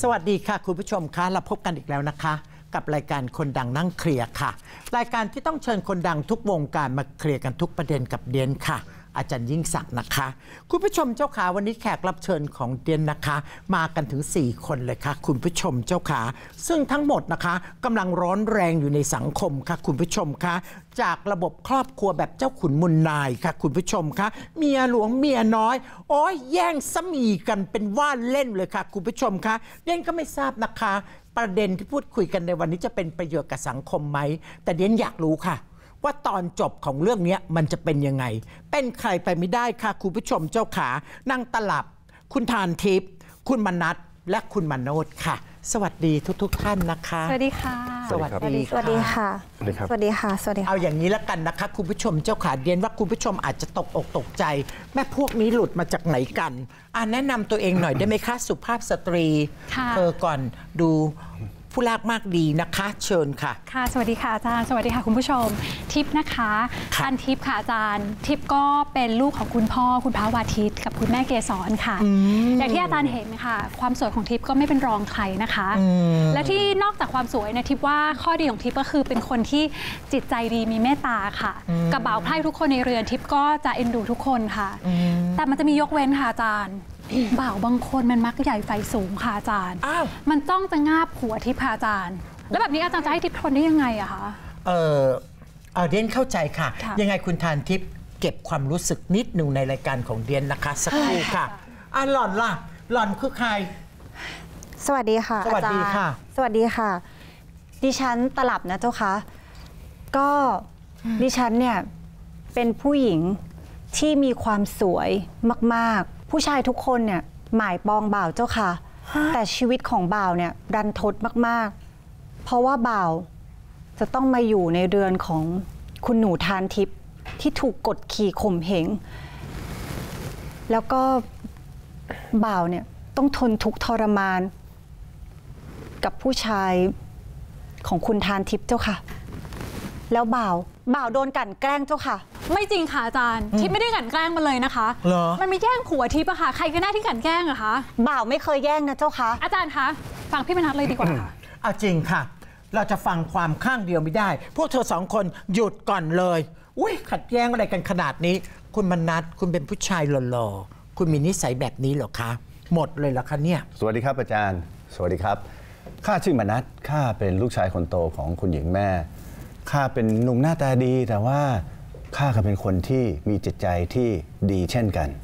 สวัสดีค่ะคุณผู้ชมคะเราพบกันอีกแล้วนะคะกับรายการคนดังนั่งเคลียร์ค่ะรายการที่ต้องเชิญคนดังทุกวงการมาเคลียร์กันทุกประเด็นกับเดียนค่ะอาจารย์ยิ่งศักดิ์นะคะคุณผู้ชมเจ้าขาวันนี้แขกรับเชิญของเดียนนะคะมากันถึง4คนเลยค่ะคุณผู้ชมเจ้าขาซึ่งทั้งหมดนะคะกำลังร้อนแรงอยู่ในสังคมค่ะคุณผู้ชมคะจากระบบครอบครัวแบบเจ้าขุนมุนนายค่ะคุณผู้ชมคะเมียหลวงเมียน้อยโอ้ยแย่งสามีกันเป็นว่าเล่นเลยค่ะคุณผู้ชมคะเดียนก็ไม่ทราบนะคะประเด็นที่พูดคุยกันในวันนี้จะเป็นประโยชน์กับสังคมไหมแต่เดียนอยากรู้ค่ะว่าตอนจบของเรื่องนี้มันจะเป็นยังไงเป็นใครไปไม่ได้ค่ะคุณผู้ชมเจ้าขานางตลับคุณทานทิพย์คุณมนัสและคุณมโนชค่ะสวัสดีทุกท่านนะคะสวัสดีค่ะสวัสดีค่ะสวัสดีค่ะสวัสดีค่ะสวัสดีค่ะเอาอย่างนี้แล้วกันนะคะคุณผู้ชมเจ้าขาเดียนว่าคุณผู้ชมอาจจะตกอกตกใจแม่พวกนี้หลุดมาจากไหนกันแนะนำตัวเองหน่อยได้ไหมคะสุภาพสตรีเธอก่อนดูผู้รักมากดีนะคะเชิญค่ะค่ะสวัสดีค่ะอาจารย์สวัสดีค่ะคุณผู้ชมทิพย์นะคะทันทิพย์ค่ะอาจารย์ทิพย์ก็เป็นลูกของคุณพ่อคุณพระวาทิตกับคุณแม่เกศรค่ะอย่างที่อาจารย์เห็นค่ะความสวยของทิพย์ก็ไม่เป็นรองใครนะคะและที่นอกจากความสวยนะทิพย์ว่าข้อดีของทิพย์ก็คือเป็นคนที่จิตใจดีมีเมตตาค่ะกับบ่าวไพร่ทุกคนในเรือนทิพย์ก็จะเอ็นดูทุกคนค่ะแต่มันจะมียกเว้นค่ะอาจารย์บ่าวบางคนมันมักใหญ่ไฟสูงค่ะอาจารย์มันจ้องจะงาบหัวทิพย์ค่ะอาจารย์แล้วแบบนี้อาจารย์จะให้ทิพย์ทนได้ยังไงอะคะเดียนเข้าใจค่ะยังไงคุณทานทิพย์เก็บความรู้สึกนิดหนึ่งในรายการของเดียนนะคะสักครู่ค่ะหล่อนล่ะหล่อนคือใครสวัสดีค่ะสวัสดีค่ะสวัสดีค่ะดิฉันตลับนะเจ้าคะก็ดิฉันเนี่ยเป็นผู้หญิงที่มีความสวยมากๆผู้ชายทุกคนเนี่ยหมายปองบ่าวเจ้าค่ะแต่ชีวิตของบ่าวเนี่ยรันทดมากๆเพราะว่าบ่าวจะต้องมาอยู่ในเรือนของคุณหนูทานทิพย์ที่ถูกกดขี่ข่มเหงแล้วก็บ่าวเนี่ยต้องทนทุกข์ทรมานกับผู้ชายของคุณทานทิพย์เจ้าค่ะแล้วบ่าวโดนกลั่นแกล้งเจ้าค่ะไม่จริงค่ะอาจารย์ทิพย์ไม่ได้กลั่นแกล้งมันเลยนะคะมันไม่แย่งผัวทิพย์อะค่ะใครก็ได้ที่กลั่นแกล้งอะคะบ่าวไม่เคยแย่งนะเจ้าค่ะอาจารย์คะฟังพี่มนัสเลยดีกว่าจริงค่ะเราจะฟังความข้างเดียวไม่ได้พวกเธอสองคนหยุดก่อนเลยอุ้ยขัดแย้งอะไรกันขนาดนี้คุณมนัสคุณเป็นผู้ชายหล่อๆคุณมีนิสัยแบบนี้เหรอคะหมดเลยเหรอคะเนี่ยสวัสดีครับอาจารย์สวัสดีครับข้าชื่อมนัสข้าเป็นลูกชายคนโตของคุณหญิงแม่ข้าเป็นหนุ่มหน้าตาดีแต่ว่าข้าก็เป็นคนที่มีจิตใจที่ดีเช่นกัน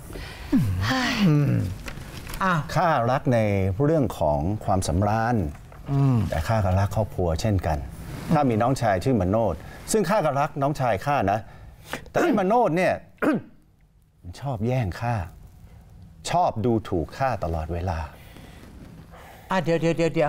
ข้ารักในเรื่องของความสำราญแต่ข้าก็รักครอบครัวเช่นกันข้ามีน้องชายชื่อมโนชซึ่งข้าก็รักน้องชายข้านะแต่ไอ้มโนชเนี่ย ชอบแย่งข้าชอบดูถูกข้าตลอดเวลาเดี๋ยว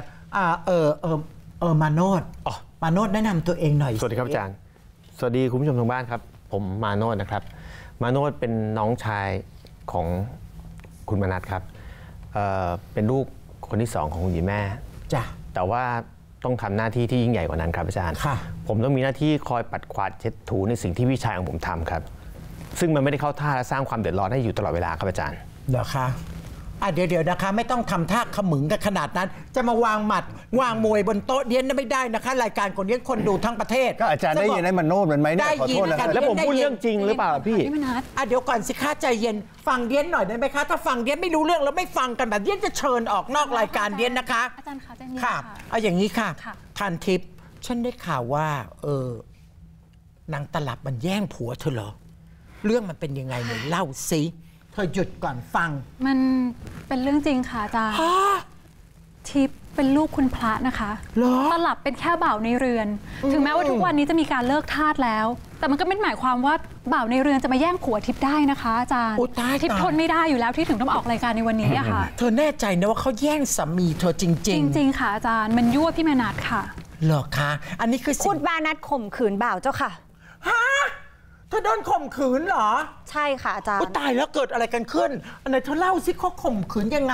มาโนชแนะนำตัวเองหน่อยสวัสดีครับอาจารย์สวัสดีคุณผู้ชมทางบ้านครับผมมาโนชนะครับมาโนชเป็นน้องชายของคุณมนัสครับเป็นลูกคนที่2ของคุณหญิงแม่จ้ะแต่ว่าต้องทำหน้าที่ที่ยิ่งใหญ่กว่านั้นครับอาจารย์ผมต้องมีหน้าที่คอยปัดกวาดเช็ดถูในสิ่งที่พี่ชายของผมทำครับซึ่งมันไม่ได้เข้าท่าและสร้างความเดือดร้อนให้อยู่ตลอดเวลาครับอาจารย์เหรอคะเดี๋ยวนะคะไม่ต้องทำท่าขมึงกันขนาดนั้นจะมาวางหมัดวางมวยบนโต๊ะเดียนไม่ได้นะคะรายการคนเดียนคนดูทั้งประเทศก็อาจารย์ได้ยินให้มันโน้มมันไหมเนี่ยขอโทษนะครับแล้วผมพูดเรื่องจริงหรือเปล่าพี่เดี๋ยวก่อนสิคะใจเย็นฟังเดียนหน่อยได้ไหมคะถ้าฟังเดียนไม่รู้เรื่องแล้วไม่ฟังกันแบบเดียนจะเชิญออกนอกรายการเดียนนะคะอาจารย์คะใจเย็นค่ะเอาอย่างนี้ค่ะทันทิพย์ฉันได้ข่าวว่านางตลับมันแย่งผัวเธอเหรอเรื่องมันเป็นยังไงเนี่ยเล่าสิเธอหยุดก่อนฟังมันเป็นเรื่องจริงค่ะอาจารย์ทิพย์เป็นลูกคุณพระนะคะตลับเป็นแค่บ่าวในเรือนถึงแม้ว่าทุกวันนี้จะมีการเลิกทาสแล้วแต่มันก็ไม่หมายความว่าบ่าวในเรือนจะมาแย่งผัวทิพย์ได้นะคะอาจารย์ทิพย์ทนไม่ได้อยู่แล้วที่ถึงต้องออกรายการในวันนี้อะค่ะเธอแน่ใจนะว่าเขาแย่งสามีเธอจริงจริงค่ะอาจารย์มันยั่วพี่มนัสค่ะเหรอคะอันนี้คือคุณมนัสข่มขืนบ่าวเจ้าค่ะเธอโดนข่มขืนเหรอใช่ค่ะอาจารย์ตายแล้วเกิดอะไรกันขึ้นอันไหนเธอเล่าสิเขาข่มขืนยังไง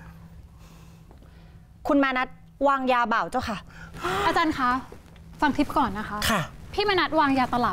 คุณมนัสวางยาบ่าวเจ้าค่ะอาจารย์คะฟังทิพย์ก่อนนะคะค่ะพี่มนัสวางยาตลับ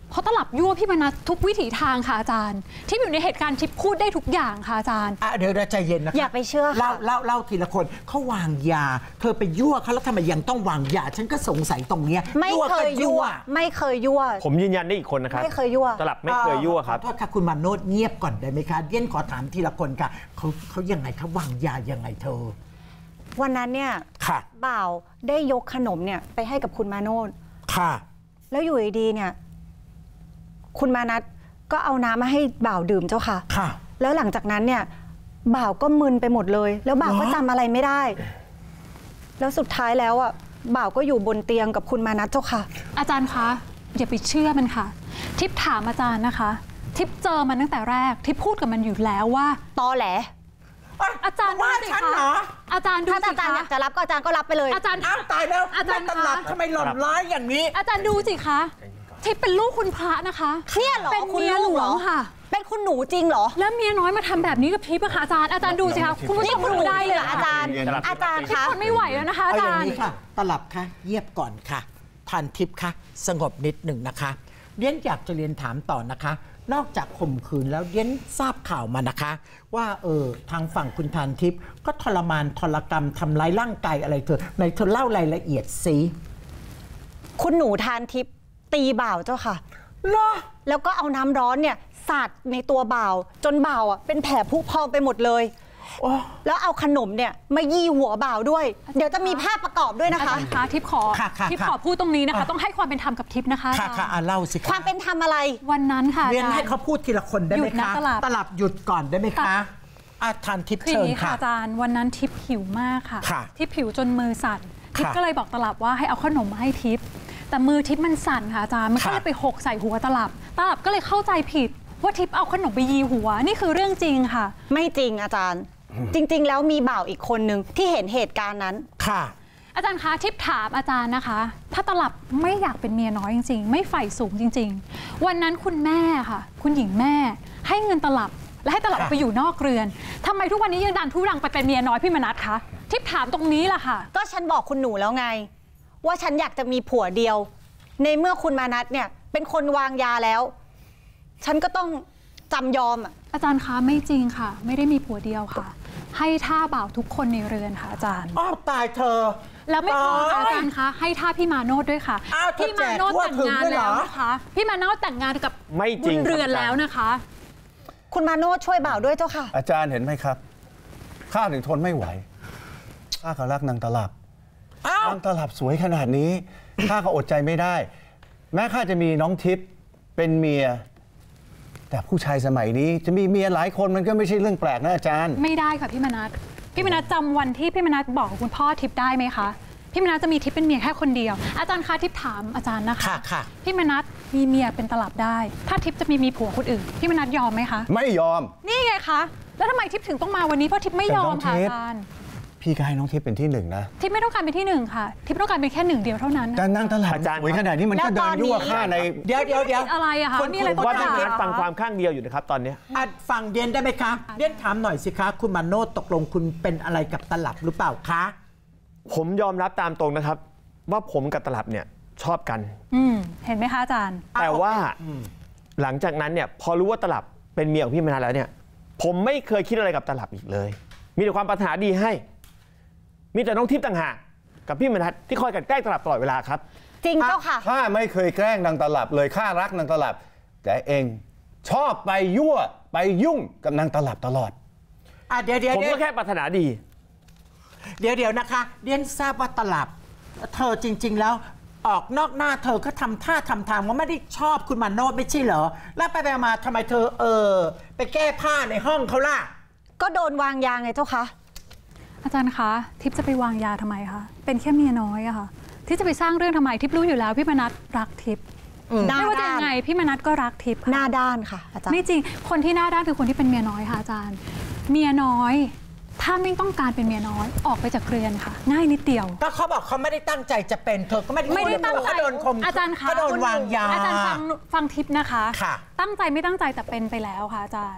เพราะตลับยั่วพี่มนัสทุกวิถีทางค่ะอาจารย์ที่อยู่ในเหตุการณ์ทิพย์พูดได้ทุกอย่างค่ะอาจารย์เดี๋ยวใจเย็นนะคะอย่าไปเชื่อค่ะเล่าทีละคนเขาวางยาเธอไปยั่วเขาแล้วทำไมยังต้องวางยาฉันก็สงสัยตรงเนี้ยไม่เคยยั่วไม่เคยยั่วผมยืนยันได้อีกคนนะครับไม่เคยยั่วตลับไม่เคยยั่วครับขอโทษค่ะคุณมาโนดเงียบก่อนได้ไหมคะเดียนขอถามทีละคนค่ะเขายังไงเขาวางยายังไงเธอวันนั้นเนี่ยบ่าวได้ยกขนมเนี่ยไปให้กับคุณมาโนดค่ะแล้วอยู่ดีๆเนี่ยคุณมานัทก็เอาน้ำมาให้บ่าวดื่มเจ้าค่ะค่ะแล้วหลังจากนั้นเนี่ยบ่าวก็มึนไปหมดเลยแล้วบ่าวก็จำอะไรไม่ได้แล้วสุดท้ายแล้วอ่ะบ่าวก็อยู่บนเตียงกับคุณมานัทเจ้าค่ะอาจารย์คะอย่าไปเชื่อมันค่ะทิพย์ถามอาจารย์นะคะทิพย์เจอมันตั้งแต่แรกทิพย์พูดกับมันอยู่แล้วว่าตอแหลอาจารย์ว่าฉันเหรออาจารย์ดูสิคะถ้าอาจารย์อยากจะรับก็อาจารย์ก็รับไปเลยอาจารย์ตายแล้วอาจารย์ตลับทำไมหล่อนร้ายอย่างนี้อาจารย์ดูสิคะทิพย์เป็นลูกคุณพระนะคะเนี่ยเหรอเป็นเมียหลวงค่ะเป็นคุณหนูจริงเหรอแล้วเมียน้อยมาทำแบบนี้กับทิพย์อะค่ะอาจารย์ดูสิคะคุณผู้ชมดูได้เลยอาจารย์คะทนไม่ไหวแล้วนะคะอาจารย์ค่ะตลับค่ะเยียบก่อนค่ะทันทิพย์ค่ะสงบนิดหนึ่งนะคะเดียนอยากจะเรียนถามต่อนะคะนอกจากข่มขืนแล้วเดียนทราบข่าวมานะคะว่าทางฝั่งคุณทันทิพย์ก็ทรมานทรกรรมทำร้ายร่างกายอะไรเธอในเธอเล่ารายละเอียดสิคุณหนูทานทิพย์ตีบ่าวเจ้าค่ะแล้วก็เอาน้ำร้อนเนี่ยสาดในตัวบ่าวจนบ่าวอ่ะเป็นแผลพุพองไปหมดเลยแล้วเอาขนมเนี่ยมายี่หัวบ่าวด้วยเดี๋ยวจะมีภาพประกอบด้วยนะคะทิพย์ขอพูดตรงนี้นะคะต้องให้ความเป็นธรรมกับทิพย์นะคะค่ะเล่าสิความเป็นธรรมอะไรวันนั้นค่ะเรียนให้เขาพูดทีละคนได้ไหมคะตลับหยุดก่อนได้ไหมคะทันทิพย์เชิญค่ะอาจารย์วันนั้นทิพย์หิวมากค่ะทิพย์หิวจนมือสั่นทิพย์ก็เลยบอกตลับว่าให้เอาขนมมาให้ทิพย์แต่มือทิพย์มันสั่นค่ะอาจารย์มันก็เลยไปหกใส่หัวตลับก็เลยเข้าใจผิดว่าทิพย์เอาขนมไปยีหัวนี่คือเรื่องจริงค่ะไม่จริงอาจารย์จริงๆแล้วมีบ่าวอีกคนนึงที่เห็นเหตุการณ์นั้นค่ะอาจารย์คะทิพย์ถามอาจารย์นะคะถ้าตลับไม่อยากเป็นเมียน้อยจริงๆไม่ใฝ่สูงจริงๆวันนั้นคุณแม่ค่ะคุณหญิงแม่ให้เงินตลับและให้ตลับไปอยู่นอกเรือนทำไมทุกวันนี้ยังดันทุรังไปเป็นเมียน้อยพี่มนัสคะทิพย์ถามตรงนี้ล่ะค่ะก็ฉันบอกคุณหนูแล้วไงว่าฉันอยากจะมีผัวเดียวในเมื่อคุณมานัสเนี่ยเป็นคนวางยาแล้วฉันก็ต้องจำยอมอาจารย์คะไม่จริงค่ะไม่ได้มีผัวเดียวค่ะให้ท่าบ่าวทุกคนในเรือนค่ะอาจารย์ตายเธอแล้วไม่พอค่ะอาจารย์คะให้ท่าพี่มาโนดด้วยค่ะพี่มาโนดแต่งงานแล้วนะคะพี่มาโนดแต่งงานกับบุญเรือนแล้วนะคะคุณมาโนดช่วยบ่าวด้วยเจ้าค่ะอาจารย์เห็นไหมครับข้าถึงทนไม่ไหวข้าก็รักนางตลับนางตลับสวยขนาดนี้ข้าก็อดใจไม่ได้แม้ข้าจะมีน้องทิพย์เป็นเมียแต่ผู้ชายสมัยนี้จะมีเมียหลายคนมันก็ไม่ใช่เรื่องแปลกนะอาจารย์ไม่ได้ค่ะพี่มนัสจำวันที่พี่มนัสบอกกับคุณพ่อทิพย์ได้ไหมคะพี่มนัสจะมีทิพย์เป็นเมียแค่คนเดียวอาจารย์คะทิพย์ถามอาจารย์นะคะพี่มนัสมีเมียเป็นตลับได้ถ้าทิพย์จะมีผัวคนอื่นพี่มนัสยอมไหมคะไม่ยอมนี่ไงคะแล้วทำไมทิพย์ถึงต้องมาวันนี้เพราะทิพย์ไม่ยอมค่ะอาจารย์พี่ก็ให้น้องทิพย์เป็นที่หนึ่งนะทิพย์ไม่ต้องการเป็นที่หนึ่งค่ะทิพย์ต้องการเป็นแค่หนึ่งเดียวเท่านั้นแต่นั่งตลับอาจารย์ขนาดนี้มันก็เดินยั่วข้าในเดี๋ยวอะไรอะคะมีอะไรต้องการว่าฟังความข้างเดียวอยู่นะครับตอนนี้ฟังเดียนได้ไหมคะเดียนถามหน่อยสิคะคุณมาโนดตกลงคุณเป็นอะไรกับตลับหรือเปล่าคะผมยอมรับตามตรงนะครับว่าผมกับตลับเนี่ยชอบกันเห็นไหมคะอาจารย์แต่ว่าหลังจากนั้นเนี่ยพอรู้ว่าตลับเป็นเมียของพี่มนัสแล้วเนี่ยผมไม่เคยคิดอะไรกับตลับอีกเลยมีแต่ความปรารถนาดีให้มีแต่น้องทิพย์ต่างหากกับพี่มนัสที่คอยกันแกล้งตลับตลอดเวลาครับจริงเจ้าค่ะข้าไม่เคยแกล้งนางตลับเลยข้ารักนางตลับแต่เองชอบไปยั่วไปยุ่งกับนางตลับตลอดเดี๋ยวผมก็แค่ปรารถนาดีเดี๋ยวนะคะเดียนทราบว่าตลับเธอจริงๆแล้วออกนอกหน้าเธอก็ทำท่าทำทางว่าไม่ได้ชอบคุณมาโนดไม่ใช่เหรอแล้วไปมาทำไมเธอไปแก้ผ้าในห้องเขาล่ะก็โดนวางยาไงเจ้าคะอาจารย์คะทิพย์จะไปวางยาทำไมคะเป็นแค่เมียน้อยอะค่ะที่จะไปสร้างเรื่องทำไมทิพย์รู้อยู่แล้วพี่มนัสรักทิพย์ไม่ว่าจะยังไงพี่มนัสก็รักทิพย์หน้าด้านค่ะอาจารย์ไม่จริงคนที่หน้าด้านคือคนที่เป็นเมียน้อยค่ะอาจารย์เมียน้อยถ้าไม่ต้องการเป็นเมียน้อยออกไปจากเรือนค่ะง่ายนิดเดียวก็เขาบอกเขาไม่ได้ตั้งใจจะเป็นเธอก็ไม่ได้ตั้งใจโดนข่มอาจารย์คะโดนวางยาอาจารย์ฟังทิพย์นะคะตั้งใจไม่ตั้งใจแต่เป็นไปแล้วค่ะอาจารย์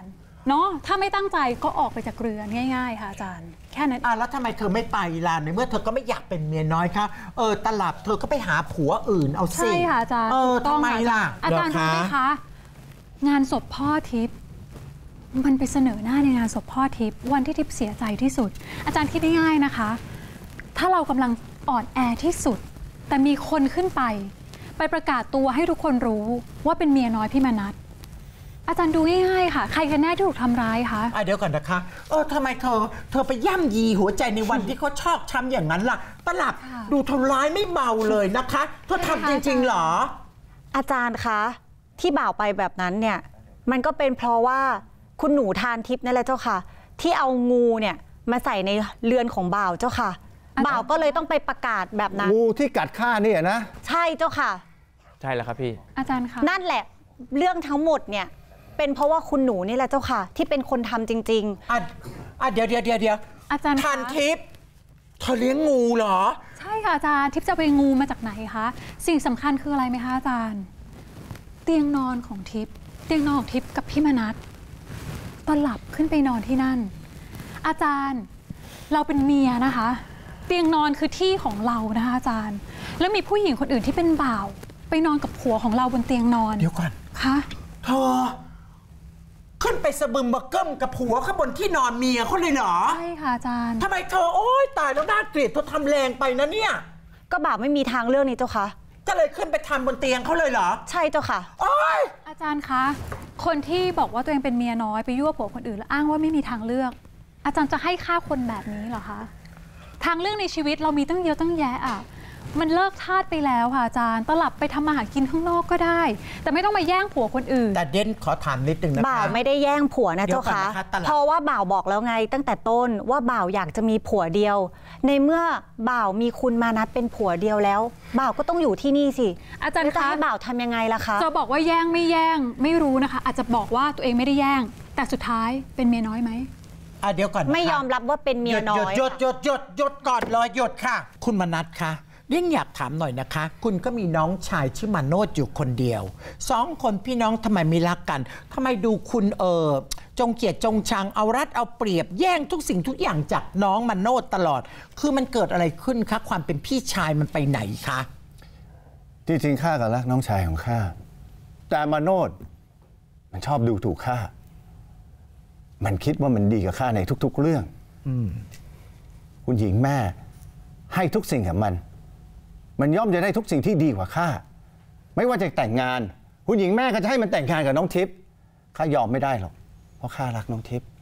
เนาะถ้าไม่ตั้งใจก็ออกไปจากเรือนง่ายๆค่ะอาจารย์แค่นั้นแล้วทำไมเธอไม่ไปล่ะในเมื่อเธอก็ไม่อยากเป็นเมียน้อยคะตลับเธอก็ไปหาผัวอื่นเอาสิใช่ค่ะอาจารย์ถูกต้ทำองไมล่ะอาจารย์รู้ไหมคะงานศพพ่อทิพย์มันไปเสนอหน้าในงานศพพ่อทิพย์วันที่ทิพย์เสียใจที่สุด อาจารย์คิดง่ายๆนะคะ ถ้าเรากำลังอ่อนแอที่สุด แต่มีคนขึ้นไปประกาศตัวให้ทุกคนรู้ว่าเป็นเมียน้อยพี่มนัสอาจารย์ดูง่ายๆค่ะใครกันแน่ที่ถูกทำร้ายคะเดี๋ยวก่อนนะคะทำไมเธอไปย่ำยีหัวใจในวันที่เขาชอกช้ำอย่างนั้นล่ะตลับดูทำร้ายไม่เบาเลยนะคะเธอทำจริงๆเหรออาจารย์คะที่บ่าวไปแบบนั้นเนี่ยมันก็เป็นเพราะว่าคุณหนูทานทิพย์นั่นแหละเจ้าค่ะที่เอางูเนี่ยมาใส่ในเรือนของบ่าวเจ้าค่ะบ่าวก็เลยต้องไปประกาศแบบนั้นงูที่กัดข้าเนี่ยนะใช่เจ้าค่ะใช่แล้วครับพี่อาจารย์คะนั่นแหละเรื่องทั้งหมดเนี่ยเป็นเพราะว่าคุณหนูนี่แหละเจ้าค่ะที่เป็นคนทำจริงๆเดี๋ยวอาจารย์ทานทิพย์เธอเลี้ยงงูเหรอใช่ค่ะอาจารย์ทิพย์จะไปงูมาจากไหนคะสิ่งสำคัญคืออะไรไหมคะอาจารย์เตียงนอนของทิพย์เตียงนอนของทิพย์กับพี่มนัสตลับขึ้นไปนอนที่นั่นอาจารย์เราเป็นเมียนะคะเตียงนอนคือที่ของเรานะคะอาจารย์แล้วมีผู้หญิงคนอื่นที่เป็นบ่าวไปนอนกับผัวของเราบนเตียงนอนเดี๋ยวก่อนคะเธอขึ้นไปสะบึมบะเกิ้มกับผัวข้างบนที่นอนเมียเขาเลยเหรอใช่ค่ะอาจารย์ทำไมเธอโอ๊ยตายแล้วน่าเกลียดเธอทำแรงไปนะเนี่ยก็บ่าวไม่มีทางเลือกนี้เจ้าค่ะก็เลยขึ้นไปทำบนเตียงเขาเลยเหรอใช่เจ้าค่ะโอ๊ยอาจารย์คะคนที่บอกว่าตัวเองเป็นเมียน้อยไปยั่วผัวคนอื่นแล้วอ้างว่าไม่มีทางเลือกอาจารย์จะให้ฆ่าคนแบบนี้เหรอคะทางเลือกในชีวิตเรามีตั้งเยอะตั้งแยะมันเลิกทาสไปแล้วค่ะอาจารย์ตลับไปทำมาหากินข้างนอกก็ได้แต่ไม่ต้องมาแย่งผัวคนอื่นแต่เด่นขอถามนิดนึงนะคะบ่าวไม่ได้แย่งผัวนะเจ้าค่ะเพราะว่าบ่าวบอกแล้วไงตั้งแต่ต้นว่าบ่าวอยากจะมีผัวเดียวในเมื่อบ่าวมีคุณมานัดเป็นผัวเดียวแล้วบ่าวก็ต้องอยู่ที่นี่สิอาจารย์คะบ่าวทำยังไงล่ะคะจะบอกว่าแย่งไม่แย่งไม่รู้นะคะอาจจะบอกว่าตัวเองไม่ได้แย่งแต่สุดท้ายเป็นเมียน้อยไหมเดี๋ยวก่อนไม่ยอมรับว่าเป็นเมียน้อยหยุดก่อนเลยหยุดค่ะคุณมนัสคะเรียนอยากถามหน่อยนะคะคุณก็มีน้องชายชื่อมาโนดอยู่คนเดียว2 คนพี่น้องทำไมไม่รักกันทำไมดูคุณจงเกลียดจงชังเอารัดเอาเปรียบแย่งทุกสิ่งทุกอย่างจากน้องมาโนดตลอดคือมันเกิดอะไรขึ้นคะความเป็นพี่ชายมันไปไหนคะจริงๆข้าก็รักน้องชายของข้าแต่มาโนดมันชอบดูถูกข้ามันคิดว่ามันดีกับข้าในทุกๆเรื่องคุณหญิงแม่ให้ทุกสิ่งกับมันย่อมจะได้ทุกสิ่งที่ดีกว่าข้าไม่ว่าจะแต่งงานคุณหญิงแม่ก็จะให้มันแต่งงานกับน้องทิพย์ข้ายอมไม่ได้หรอกเพราะข้ารักน้องทิพย์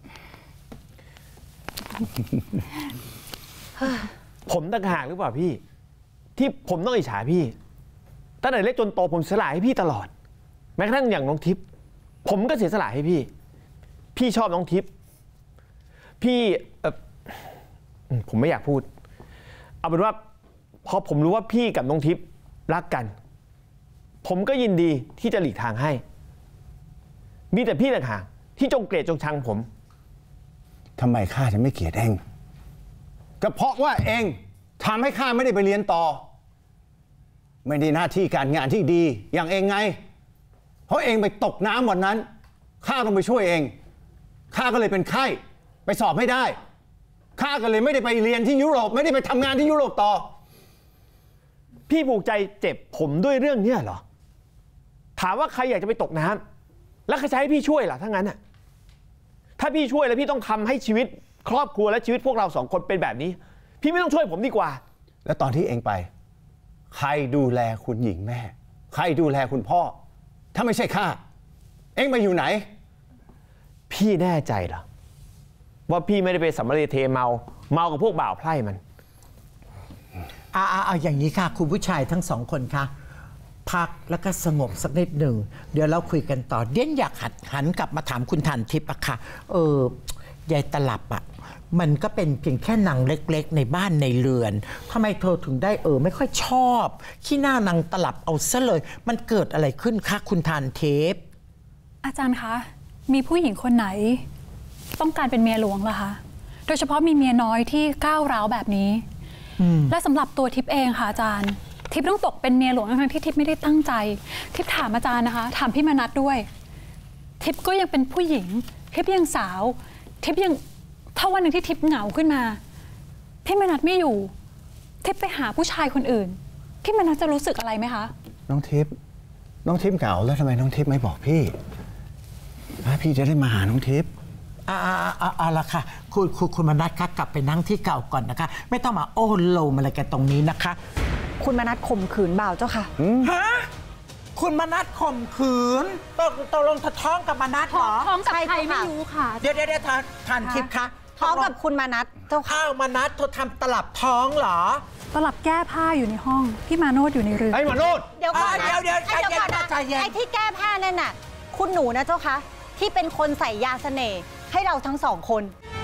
ผมต่างหากหรือเปล่าพี่ที่ผมต้องอิจฉาพี่ตั้งแต่เล็กจนโตผมเสียสละให้พี่ตลอดแม้กระทั่งอย่างน้องทิพย์ผมก็เสียสละให้พี่ชอบน้องทิพย์พี่ผมไม่อยากพูดเอาเป็นว่าพอผมรู้ว่าพี่กับน้องทิพย์รักกันผมก็ยินดีที่จะหลีกทางให้มีแต่พี่ต่างหากที่จงเกลียดจงชังผมทำไมข้าจะไม่เกลียดเองก็เพราะว่าเองทำให้ข้าไม่ได้ไปเรียนต่อไม่ได้หน้าที่การงานที่ดีอย่างเองไงเพราะเองไปตกน้ำวันนั้นข้าต้องไปช่วยเองข้าก็เลยเป็นไข้ไปสอบไม่ได้ข้าก็เลยไม่ได้ไปเรียนที่ยุโรปไม่ได้ไปทำงานที่ยุโรปต่อพี่ผูกใจเจ็บผมด้วยเรื่องนี้เหรอถามว่าใครอยากจะไปตกน้ำแล้วใครจะให้พี่ช่วยล่ะถ้างั้นน่ะถ้าพี่ช่วยแล้วพี่ต้องทำให้ชีวิตครอบครัวและชีวิตพวกเรา2 คนเป็นแบบนี้พี่ไม่ต้องช่วยผมดีกว่าแล้วตอนที่เองไปใครดูแลคุณหญิงแม่ใครดูแลคุณพ่อถ้าไม่ใช่ข้าเองมาอยู่ไหนพี่แน่ใจเหรอว่าพี่ไม่ได้ไปสำเร็จเทเมากับพวกบ่าวไพร่มันเอาอย่างนี้ค่ะคุณผู้ชายทั้ง2 คนค่ะพักแล้วก็สงบสักนิดหนึ่งเดี๋ยวเราคุยกันต่อเดี๋ยวอยากหันกลับมาถามคุณทันทิพย์อะค่ะยายตลับอะมันก็เป็นเพียงแค่นางเล็กๆในบ้านในเรือนทำไมเธอถึงได้ไม่ค่อยชอบขี้หน้านางตลับเอาซะเลยมันเกิดอะไรขึ้นคะคุณทันทิพย์อาจารย์คะมีผู้หญิงคนไหนต้องการเป็นเมียหลวงเหรอคะโดยเฉพาะมีเมียน้อยที่ก้าวร้าวแบบนี้และสำหรับตัวทิพย์เองค่ะอาจารย์ทิพย์ต้องตกเป็นเมียหลวงทั้งที่ทิพย์ไม่ได้ตั้งใจทิพย์ถามอาจารย์นะคะถามพี่มนัสด้วยทิพย์ก็ยังเป็นผู้หญิงทิพย์ยังสาวทิพย์ยังถ้าวันหนึ่งที่ทิพย์เหงาขึ้นมาพี่มนัสไม่อยู่ทิพย์ไปหาผู้ชายคนอื่นพี่มนัสจะรู้สึกอะไรไหมคะน้องทิพย์เหงาแล้วทำไมน้องทิพย์ไม่บอกพี่พี่จะได้มาหาน้องทิพย์เอาละค่ะคุณมนัสคะกลับไปนั่งที่เก่าก่อนนะคะไม่ต้องมาโอ้โลมอะไรกันตรงนี้นะคะคุณมนัสข่มขืนบ่าวเจ้าค่ะฮะคุณมนัสข่มขืนตกลงท้องกับมนัสเหรอท้องกับใครไม่รู้ค่ะเดี๋ยวทานทิพย์คะท้องกับคุณมนัสเจ้าค่ะมนัสเธอทำตลับท้องเหรอตลับแก้ผ้าอยู่ในห้องพี่มาโนดอยู่ในเรือนไอ้มาโนดเดี๋ยวก่อนนะเดี๋ยวใจเย็นไอ้ที่แก้ผ้านั่นน่ะคุณหนูนะเจ้าคะที่เป็นคนใส่ยาเสน่ห์ให้เราทั้งสองคน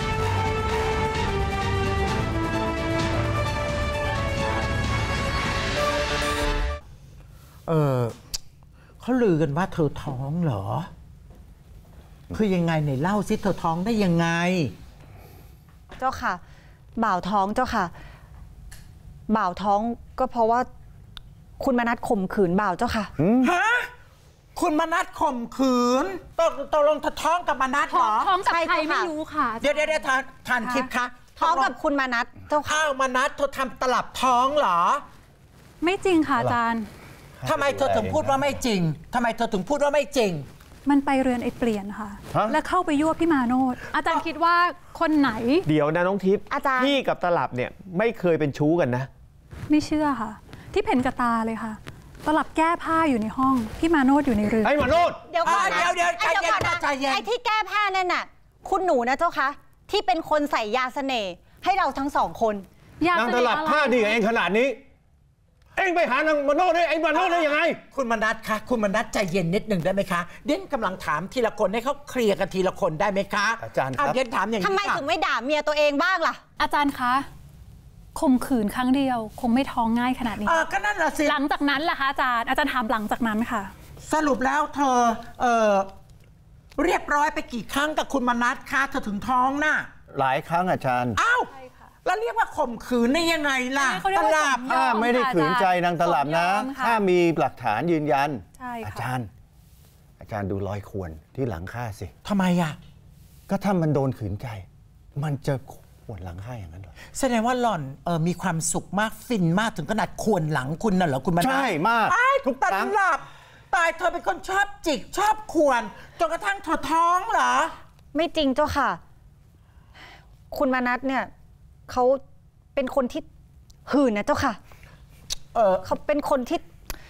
เขาลือกันว่าเธอท้องเหรอคือยังไงไหนเล่าสิเธอท้องได้ยังไงเจ้าค่ะบ่าวท้องเจ้าค่ะบ่าวท้องก็เพราะว่าคุณมนัสข่มขืนบ่าวเจ้าค่ะฮะคุณมนัสข่มขืนตกลงเธอท้องกับมนัสเหรอท้องกับใครไม่รู้ค่ะเดี๋ยวทานทิพย์คะท้องกับคุณมนัสเจ้าค่ะมนัสเธอทำตลับท้องเหรอไม่จริงค่ะอาจารย์ทำไมเธอถึงพูดว่าไม่จริงทำไมเธอถึงพูดว่าไม่จริงมันไปเรือนไอ้เปลี่ยนค่ะแล้วเข้าไปยั่วพี่มาโนดอาจารย์คิดว่าคนไหนเดี๋ยวนะน้องทิพย์พี่กับตลับเนี่ยไม่เคยเป็นชู้กันนะไม่เชื่อค่ะที่เห็นกับตาเลยค่ะตลับแก้ผ้าอยู่ในห้องพี่มาโนดอยู่ในเรือนไอ้มาโนดเดี๋ยวก่อนนะใจเย็นไอ้ที่แก้ผ้านั่นน่ะคุณหนูนะเจ้าคะที่เป็นคนใส่ยาเสน่ห์ให้เราทั้งสองคนนางตลับผ้าดีกับเองขนาดนี้เองไปหานางมาโนดได้ไอ้มาโนดได้ยังไงคุณมนัสคะคุณมนัสใจเย็นนิดหนึ่งได้ไหมคะเด่นกำลังถามทีละคนให้เขาเคลียร์กันทีละคนได้ไหมคะอาจารย์ครับเด่นถามอย่างนี้ทำไมถึงไม่ด่าเมียตัวเองบ้างล่ะอาจารย์คะข่มขืนครั้งเดียวคงไม่ท้องง่ายขนาดนี้ก็นั่นแหละสิหลังจากนั้นล่ะคะอาจารย์ถามหลังจากนั้นค่ะสรุปแล้วเธอเรียบร้อยไปกี่ครั้งกับคุณมนัสคะเธอถึงท้องน่ะหลายครั้งอาจารย์อ้าวแล้วเรียกว่าข่มขืนได้ยังไงล่ะตลับถ้าไม่ได้ขืนใจนางตลับนะถ้ามีหลักฐานยืนยันอาจารย์ดูรอยข่วนที่หลังข้าสิทำไมอ่ะก็ถ้ามันโดนขืนใจมันจะข่วนหลังข้าอย่างนั้นเหรอแสดงว่าหล่อนมีความสุขมากฟินมากถึงขนาดข่วนหลังคุณน่ะเหรอคุณมนัสใช่มากทุกตลับตายเธอเป็นคนชอบจิกชอบข่วนจนกระทั่งเธอท้องเหรอไม่จริงเจ้าค่ะคุณมนัสเนี่ยเขาเป็นคนที่หื่นนะเจ้าค่ะเขาเป็นคนที่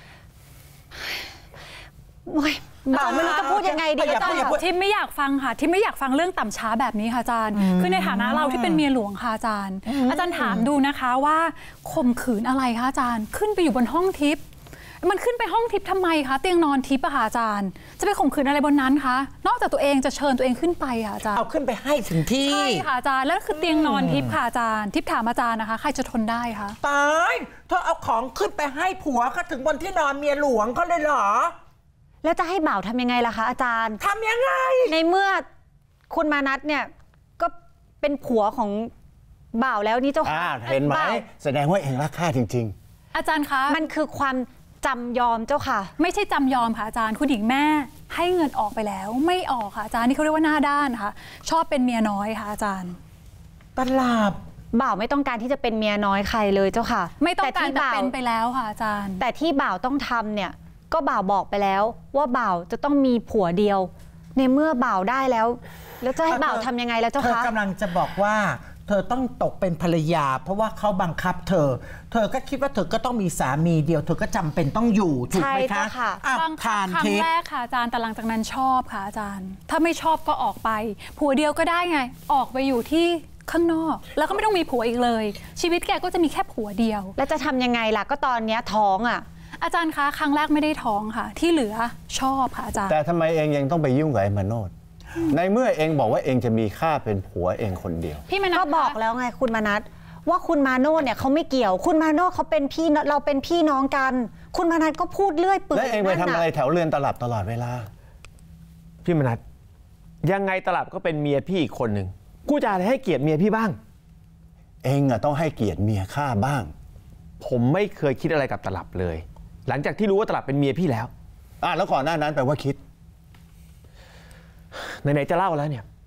บ่าวไม่รู้จะพูดยังไงดีอาจารย์ทิมไม่อยากฟังค่ะทิมไม่อยากฟังเรื่องต่ำช้าแบบนี้ค่ะอาจารย์คือในฐานะเราที่เป็นเมียหลวงค่ะอาจารย์ถามดูนะคะว่าข่มขืนอะไรคะอาจารย์ขึ้นไปอยู่บนห้องทิพย์มันขึ้นไปห้องทิพย์ทำไมคะเตียงนอนทิพย์อะค่ะอาจารย์จะไปข่มขืนอะไรบนนั้นคะนอกจากตัวเองจะเชิญตัวเองขึ้นไปค่ะอาจารย์เอาขึ้นไปให้ถึงที่ใช่ค่ะอาจารย์แล้วคือเตียงนอนทิพย์ค่ะอาจารย์ทิพย์ถามอาจารย์นะคะใครจะทนได้คะตายเธอเอาของขึ้นไปให้ผัวก็ถึงบนที่นอนเมียหลวงเขาเลยเหรอแล้วจะให้บ่าวทำยังไงล่ะคะอาจารย์ทำยังไงในเมื่อคุณมานัสเนี่ยก็เป็นผัวของบ่าวแล้วนี่เจ้าค่ะเห็นไหมแสดงว่าเองรักข้าจริงๆอาจารย์คะมันคือความจำยอมเจ้าค่ะไม่ใช่จำยอมค่ะอาจารย์คุณหญิงแม่ให้เงินออกไปแล้วไม่ออกค่ะอาจารย์นี่เขาเรียกว่าหน้าด้านค่ะชอบเป็นเมียน้อยค่ะอาจารย์ตลับบ่าวไม่ต้องการที่จะเป็นเมียน้อยใครเลยเจ้าค่ะไม่ต้องการแต่เป็นไปแล้วค่ะอาจารย์แต่ที่บ่าวต้องทำเนี่ยก็บ่าวบอกไปแล้วว่าบ่าวจะต้องมีผัวเดียวในเมื่อบ่าวได้แล้วจะให้บ่าวทำยังไงแล้วเจ้าคะเธอกำลังจะบอกว่าเธอต้องตกเป็นภรรยาเพราะว่าเขาบังคับเธอก็คิดว่าเธอก็ต้องมีสามีเดียวเธอก็จำเป็นต้องอยู่ถูกไหมคะบังคับครั้งแรกค่ะอาจารย์แต่หลังจากนั้นชอบค่ะอาจารย์ถ้าไม่ชอบก็ออกไปผัวเดียวก็ได้ไงออกไปอยู่ที่ข้างนอกแล้วก็ไม่ต้องมีผัวอีกเลยชีวิตแกก็จะมีแค่ผัวเดียวแล้วจะทำยังไงล่ะก็ตอนนี้ท้องอ่ะอาจารย์คะครั้งแรกไม่ได้ท้องค่ะที่เหลือชอบค่ะอาจารย์แต่ทำไมเองยังต้องไปยุ่งกับไอ้มาโนดในเมื่อเองบอกว่าเองจะมีข้าเป็นผัวเองคนเดียวพี่มนัสก็บอกแล้วไงคุณมนัสว่าคุณมาโนดเนี่ยเขาไม่เกี่ยวคุณมาโนดเขาเป็นพี่เราเป็นพี่น้องกันคุณมนัสก็พูดเรื่อยเปื่อยแล้วเองไปทำอะไรแถวเรือนตลับตลอดเวลาพี่มนัสยังไงตลับก็เป็นเมียพี่อีกคนหนึ่งกูจะให้เกียรติเมียพี่บ้างเองอะต้องให้เกียรติเมียข้าบ้างผมไม่เคยคิดอะไรกับตลับเลยหลังจากที่รู้ว่าตลับเป็นเมียพี่แล้วแล้วก่อนหน้านั้นแปลว่าคิดไหนๆจะเล่าแล้วเนี่ย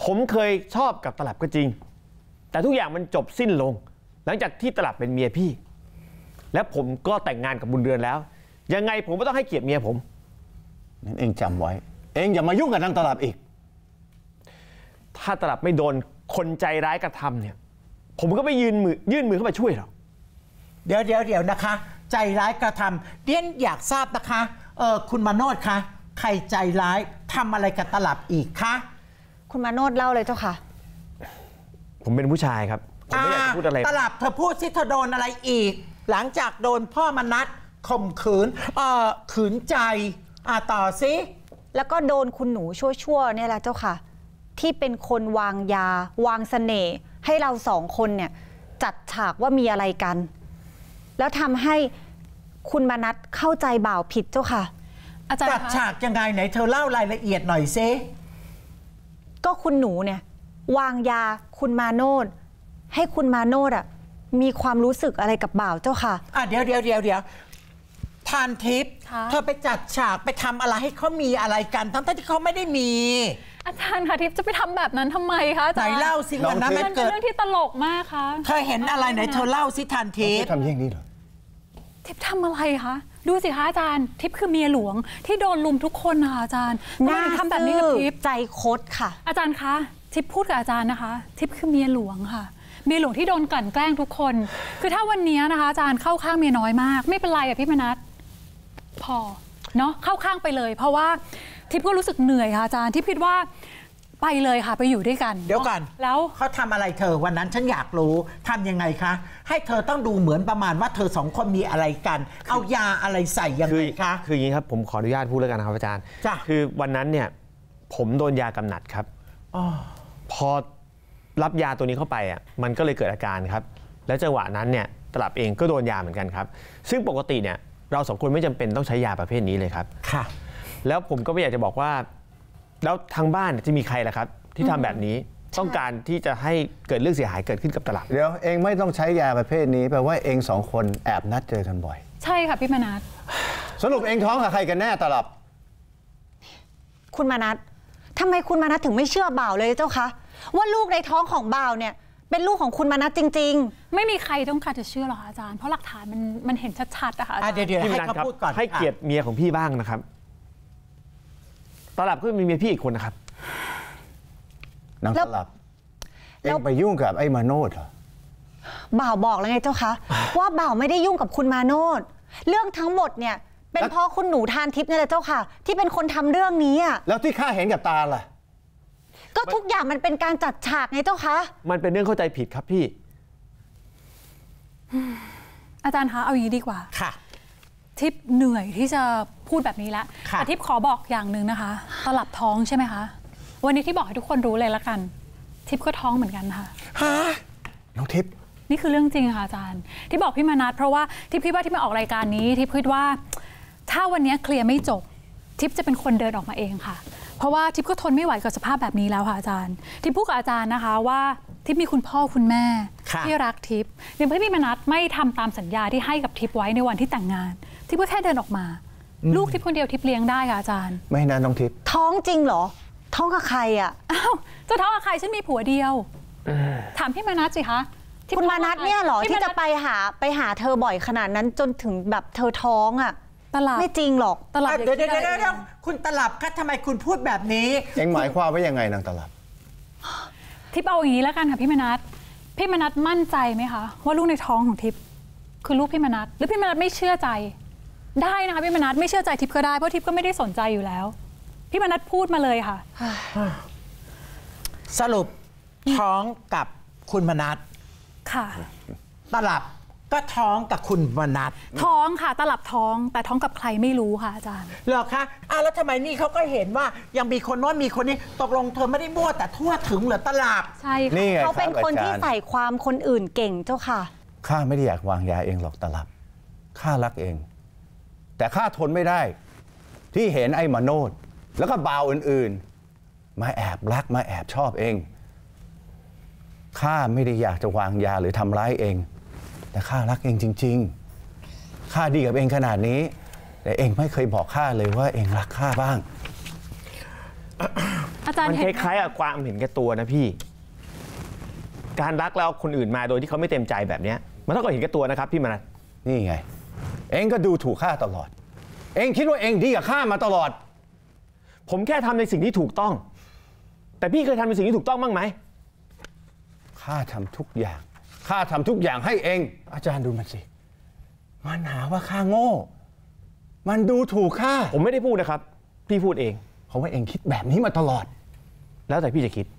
ผมเคยชอบกับตลับก็จริง แต่ทุกอย่างมันจบสิ้นลง หลังจากที่ตลับเป็นเมียพี่ และผมก็แต่งงานกับบุญเรือนแล้ว ยังไงผมก็ต้องให้เกียรติเมียผมงั้นเองจำไว้ เองอย่ามายุ่งกับนางตลับอีกถ้าตลับไม่โดนคนใจร้ายกระทำเนี่ย ผมก็ไม่ยื่นมือเข้ามาช่วยหรอกเดี๋ยวนะคะ ใจร้ายกระทำเดียนอยากทราบนะคะคุณมาโนดคะใครใจร้ายทำอะไรกับตลับอีกคะคุณมาโนดเล่าเลยเจ้าค่ะผมเป็นผู้ชายครับ ผมไม่อยากจะพูดอะไรตลับเธอพูดสิเธอโดนอะไรอีก หลังจากโดนพ่อมนัสข่มขืนขืนใจต่อสิแล้วก็โดนคุณหนูชั่วๆเนี่ยแหละเจ้าค่ะ ที่เป็นคนวางยาวางเสน่ห์ให้เราสองคนเนี่ยจัดฉากว่ามีอะไรกัน แล้วทำให้คุณมนัสเข้าใจบ่าวผิดเจ้าค่ะอาจารย์จัดคะฉากยังไงไหนเธอเล่ารายละเอียดหน่อยซิก็คุณหนูเนี่ยวางยาคุณมาโนดให้คุณมาโนดมีความรู้สึกอะไรกับบ่าวเจ้าค่ะเดี๋ยวทานทิพย์เธอไปจัดฉากไปทำอะไรให้เขามีอะไรกันทั้งที่เขาไม่ได้มีอาจารย์คะทิพย์จะไปทำแบบนั้นทำไมคะอาไหนจารย์เล่าสิวันนั้นมัมัน นเป็นเกิดเรื่องที่ตลกมากค่ะเธอเห็นอะไรไหนเธอเล่าสิทานทิพย์ทำอย่างนี้เหรอทิพย์ทำอะไรคะดูสิคะอาจารย์ทิพย์คือเมียหลวงที่โดนลุมทุกคนนะคะอาจารย์ทำไมถึงทำแบบนี้กับทิพย์ใจคดค่ะอาจารย์คะทิพย์พูดกับอาจารย์นะคะทิพย์คือเมียหลวงค่ะเมียหลวงที่โดนกลั่นแกล้งทุกคน คือถ้าวันนี้นะคะอาจารย์เข้าข้างเมียน้อยมากไม่เป็นไรพี่มนัสพอเนาะเข้าข้างไปเลย เพราะว่าทิพย์ก็รู้สึกเหนื่อยค่ะอาจารย์ทิพย์คิดว่าไปเลยค่ะไปอยู่ด้วยกันเดี๋ยวก่อนแล้วเขาทำอะไรเธอวันนั้นฉันอยากรู้ทำยังไงคะให้เธอต้องดูเหมือนประมาณว่าเธอสองคนมีอะไรกัน เอายาอะไรใส่ยังไงคะคืออย่างนี้ครับผมขออนุญาตพูดแล้วกันนะครับอาจารย์จ้ะคือวันนั้นเนี่ยผมโดนยากำหนัดครับพอรับยาตัวนี้เข้าไปมันก็เลยเกิดอาการครับและจังหวะนั้นเนี่ยตลับเองก็โดนยาเหมือนกันครับซึ่งปกติเนี่ยเราสองคนไม่จำเป็นต้องใช้ยาประเภทนี้เลยครับค่ะแล้วผมก็ไม่อยากจะบอกว่าแล้วทางบ้านจะมีใครล่ะครับที่ทำแบบนี้ต้องการที่จะให้เกิดเรื่องเสียหายเกิดขึ้นกับตลับเดี๋ยวเองไม่ต้องใช้ยาประเภทนี้แปลว่าเองสองคนแอบนัดเจอกันบ่อยใช่ค่ะพี่มนัสสรุปเองท้องกับใครกันแน่ตลับคุณมานัสทำไมคุณมานัสถึงไม่เชื่อบ่าวเลยเจ้าคะว่าลูกในท้องของบ่าวเนี่ยเป็นลูกของคุณมานัสจริงๆไม่มีใครต้องการจะเชื่อหรอกค่ะอาจารย์เพราะหลักฐานมันเห็นชัดๆอะค่ะอาจารย์เดี๋ยวพี่ให้มนัสเขาครับพูดก่อนให้เกียรติเมียของพี่บ้างนะครับตลับก็มีเมียพี่อีกคนนะครับนางตลับ เองไปยุ่งกับไอ้มาโนดเหรอบ่าวบอกแล้วไงเจ้าคะว่าบ่าวไม่ได้ยุ่งกับคุณมาโนดเรื่องทั้งหมดเนี่ยเป็นเพราะคุณหนูทานทิพย์นี่แหละเจ้าค่ะ ที่เป็นคนทำเรื่องนี้อ่ะแล้วที่ข้าเห็นกับตาล่ะก็ทุกอย่างมันเป็นการจัดฉากไงเจ้าคะมันเป็นเรื่องเข้าใจผิดครับพี่อาจารย์คะเอาอย่างนี้ดีกว่าค่ะทิพย์เหนื่อยที่จะพูดแบบนี้แล้วค่ะแต่ทิพย์ขอบอกอย่างหนึ่งนะคะตลับท้องใช่ไหมคะวันนี้ที่บอกให้ทุกคนรู้เลยละกันทิพย์ก็ท้องเหมือนกันค่ะน้องทิพย์นี่คือเรื่องจริงค่ะอาจารย์ที่บอกพี่มนัสเพราะว่าทิพย์คิดว่าที่มาออกรายการนี้ทิพย์คิดว่าถ้าวันนี้เคลียร์ไม่จบทิพย์จะเป็นคนเดินออกมาเองค่ะ เพราะว่าทิพย์ก็ทนไม่ไหวกับสภาพแบบนี้แล้วค่ะอาจารย์ทิพย์พูดกับอาจารย์นะคะว่าทิพย์มีคุณพ่อคุณแม่ค่ะที่รักทิพย์ในเมื่อพี่มนัสไม่ทำตามสัญญาที่ให้กับทิพย์ไว้ในวันที่แต่งงานทิพย์ก็แค่เดินออกมา ลูกทิพย์คนเดียวทิพย์เลี้ยงได้ค่ะอาจารย์ไม่นะน้องทิพย์ท้องจริงเหรอ ท้องกับใครอ่ะอ้าวเจะท้องกับใครฉันมีผัวเดียวถามพี่มนัสสิคะทิพย์คุณมานัสเนี่ยเหรอพี่ที่มนัสจะไปหาเธอบ่อยขนาดนั้นจนถึงแบบเธอท้องอ่ะตลับไม่จริงหรอกตลับเดี๋ยวคุณตลับคะทำไมคุณพูดแบบนี้เองหมายความว่ายังไงนางตลับทิพย์เอาอย่างนี้แล้วกันค่ะพี่มนัสพี่มนัสมั่นใจไหมคะว่าลูกในท้องของทิพย์คือลูกพี่มนัสหรือพี่มนัสไม่เชื่อใจได้นะคะพี่มนัสไม่เชื่อใจทิพย์ก็ได้เพราะทิพย์ก็ไม่ได้สนใจอยู่แล้วพี่มนัสพูดมาเลยค่ะสรุปท้องกับคุณมนัสค่ะตลับก็ท้องกับคุณมนัสท้องค่ะตลับท้องแต่ท้องกับใครไม่รู้ค่ะอาจารย์เหรอคะแล้วทำไมนี่เขาก็เห็นว่ายังมีคนโน้นมีคนนี้ตกลงเธอไม่ได้มั่วแต่ทั่วถึงเหรอตลับใช่ค่ะนี่ไงเขาเป็นรับคนที่อาจารย์ใส่ความคนอื่นเก่งเจ้าค่ะข้าไม่ได้อยากวางยาเองหรอกตลับ ข้ารักเอง แต่ข้าทนไม่ได้ ที่เห็นไอ้มาโนดแล้วก็บ่าวอื่นๆ มาแอบรักมาแอบชอบเอง ข้าไม่ได้อยากจะวางยาหรือทำร้ายเอง แต่ข้ารักเองจริงๆ ข้าดีกับเองขนาดนี้ แต่เองไม่เคยบอกข้าเลยว่าเองรักข้าบ้างอาจารย์มันเห็นคล้ายๆกับความเห็นแก่ตัวนะพี่ การรักแล้วคนอื่นมาโดยที่เขาไม่เต็มใจแบบเนี้ยมันเท่ากับเห็นแก่ตัวนะครับพี่มนัสนี่ไง เองก็ดูถูกข้าตลอด เองคิดว่าเองดีกับข้ามาตลอดผมแค่ทำในสิ่งที่ถูกต้อง แต่พี่เคยทำในสิ่งที่ถูกต้องบ้างไหมข้าทำทุกอย่าง ข้าทำทุกอย่างให้เอง อาจารย์ดูมันสิ มันหาว่าข้าโง่ มันดูถูกข้าผมไม่ได้พูดนะครับ พี่พูดเองเพราะว่าเองคิดแบบนี้มาตลอดแล้วแต่พี่จะคิด